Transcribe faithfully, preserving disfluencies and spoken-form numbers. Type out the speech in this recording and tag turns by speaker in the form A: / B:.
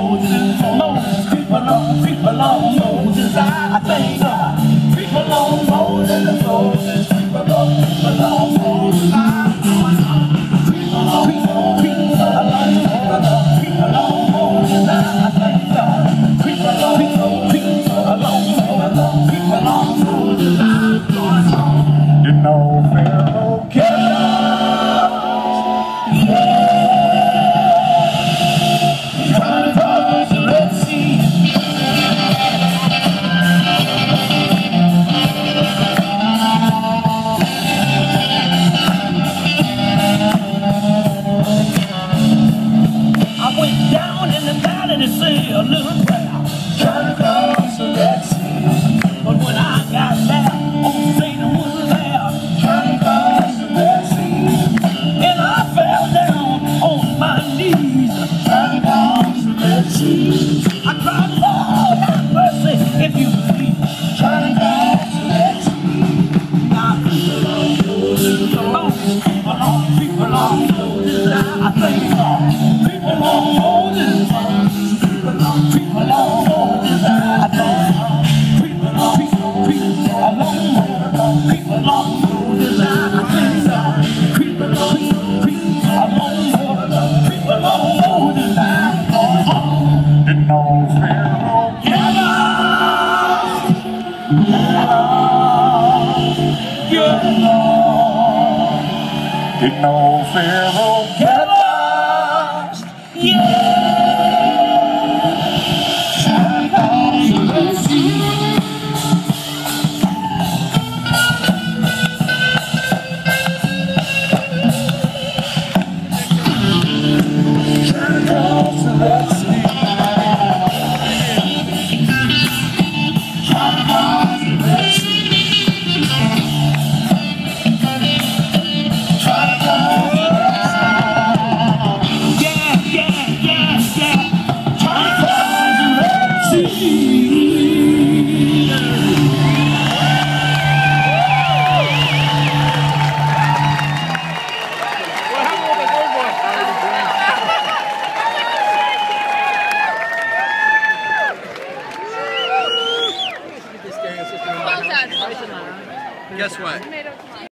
A: Moses, Moses, creep along, creep along, Moses. I think uh, creep along, Moses, Moses, creep along, creep along, Moses. I creep along, creep along, creep along, creep along, Moses. I think uh, creep along, creep along, creep along, Moses, creep along, Moses. I you know Pharaoh kept us, yeah. To say a little prayer, trying to cross the Red Sea. But when I got there, oh, Satan was there, trying to cross the Red Sea. And I fell down on my knees, trying to cross the Red Sea. I cried, Lord, have mercy if you please, trying to cross the Red Sea. Now, people on Moses, Moses, people on, people on Moses, I thank God, people on Moses. Creep along, creep along, Moses, I know. Creep along, creep along, creep along, creep along, Moses, I think so. Creep along, creep along, creep along, Moses, I know. Didn't know Pharaoh get us, get us. Didn't know Pharaoh get us, yeah.
B: Guess what?